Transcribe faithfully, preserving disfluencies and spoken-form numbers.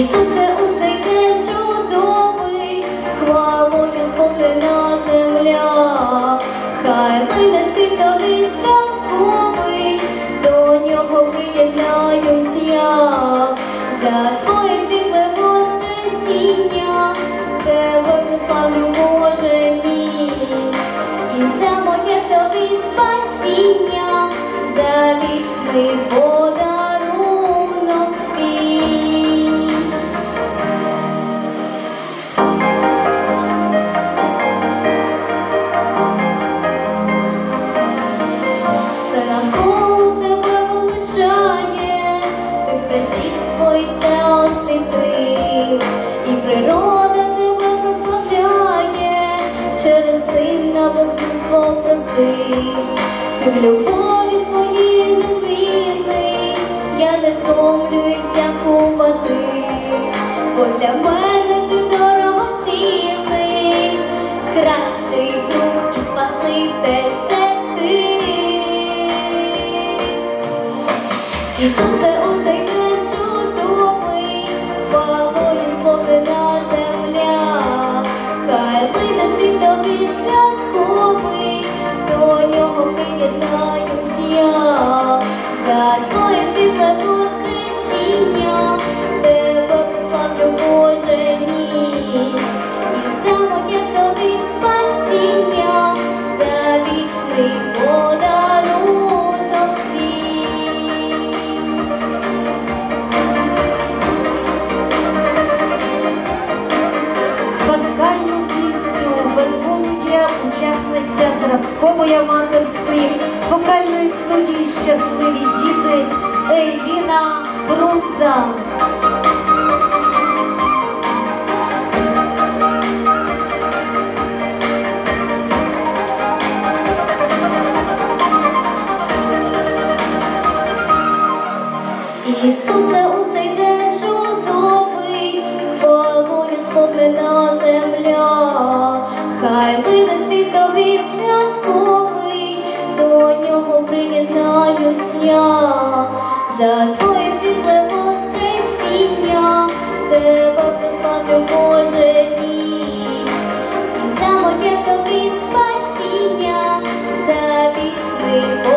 Ісусе, у цей день чудовий, хвалою сповнена земля, хай вийде спів тобі святковий, до нього приєднаюсь я, за твоє світле воскресіння, тебе прославлю, Боже мій, і за моє тобі спасіння, за вічний подарунок твій. Все навколо тебе величає, ти в красі своїй все освітив, і природа тебе прославляє, через Сина Богу свого простив. Ти в любові своїй незмінний, я не втомлююсь дякувати, бо для мене ти дорогоцінний, кращий друг і Спаситель – це ти. Ісусе, у цей день чудовий, хвалою сповнена земля, хай вийде спів тобі святковий, до нього приєднаюсь я, за твоє світле воскресіння, тебе прославлю, Боже мій, і за моє тобі спасіння, за вічний подарунок твій. Пасхальну пісню виконує учасниця зразкової аматорської вокальної студії «Щасливі діти» Еліна Брунза. Ісусе, у цей день чудовий, хвалою сповнена земля, хай вийде спів тобі святковий, до нього приєднаюсь я, за твоє світле воскресіння, тебе прославлю, Боже мій, і за моє тобі спасіння, за вічний